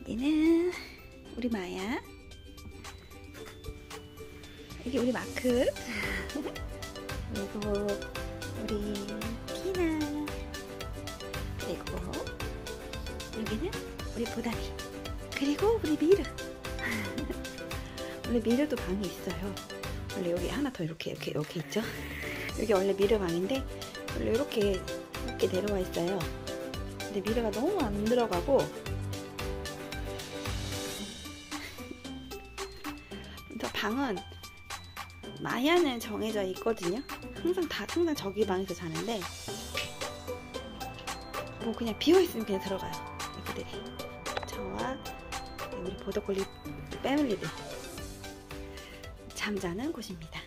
얘는 우리 마야, 여기 우리 마크, 그리고 우리 키나, 그리고 여기는 우리 보담이, 그리고 우리 미르. 원래 미르도 방이 있어요. 원래 여기 하나 더 이렇게 있죠. 여기 원래 미르 방인데 원래 이렇게 내려와 있어요. 근데 미르가 너무 안 들어가고, 방은 마야는 정해져 있거든요. 항상 저기 방에서 자는데 뭐 그냥 비어 있으면 그냥 들어가요. 애기들이. 저와 우리 보더콜리 패밀리들 잠자는 곳입니다.